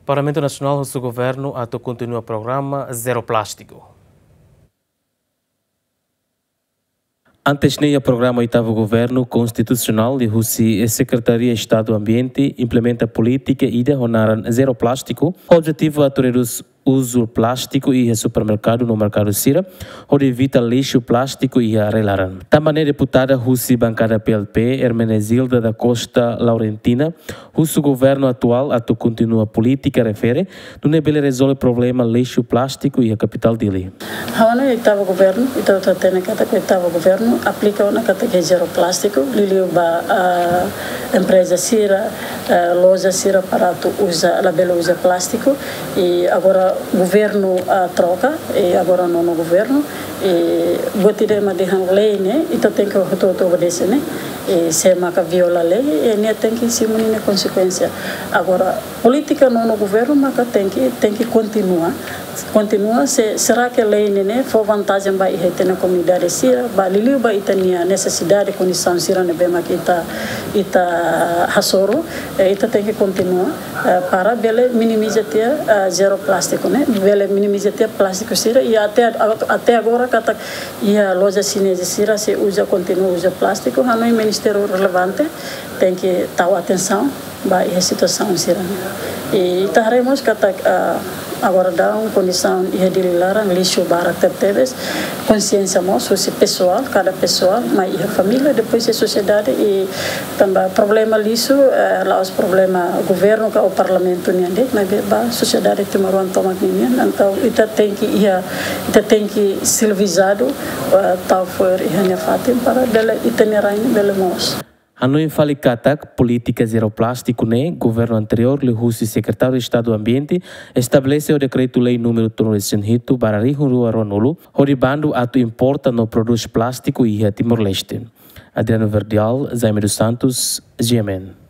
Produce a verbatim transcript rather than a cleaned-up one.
Parlamento Nacional do Governo ato continua o programa Zero Plástico. Antes nem o programa oitavo Governo Constitucional e a Secretaria de Estado do Ambiente implementa política e de honorar zero plástico. O objetivo é aturar o uso plástico e o supermercado no mercado Sira, onde evita lixo plástico e a relaran. Também a deputada Russi bancada P L P, Hermenegilda da Costa Laurentina, o governo atual atu continua a política refere, não é bele resolve o problema lixo plástico e a capital dele. Hano oitavo governo, então tá tendo kata que oitavo governo aplica uma kata que zero plástico, liliu ba a empresa Sira, a loja Sira para tu usa, la bela usa plástico e agora o governo a troca e agora não no governo e botire ma de lei né, então tem que o todo obedecer né. E se maca viola a lei e nem tem que se munir consequência. Agora política não no governo mas tem que tem que continuar continua se será que a lei né for vantagem para ir na comunidade Sira para liliu para itania necessidade condição Sira né bem que ita ita hasoro ita tem que continuar para bele minimizar uh, zero plástico né bele minimizar plástico Sira e até até agora kata e a loja chinesa Sira se usa continua usa plástico hanoi ministério relevante tem que dar atenção para a situação Sira e taremos kata uh, agora dá uma condição e redililar lixo barak tertebes consciência moço se pessoal cada pessoa mas a família depois a sociedade e também problema lixo lá os problema governo que o parlamento nem mas a sociedade tem uma toma nem então ita tem que ia ita tem que civilizado tal for e a fatem para dela itinerário belo moço. Hanoi fali katak política zero plástico né, governo anterior, le Russi secretário de Estado do Ambiente, estabelece o decreto-lei número treze Hito para Rihuru Aronulu, oribando ato importa no produz plástico e a Timor-Leste. Adriano Verdial, Jaime dos Santos, G M N.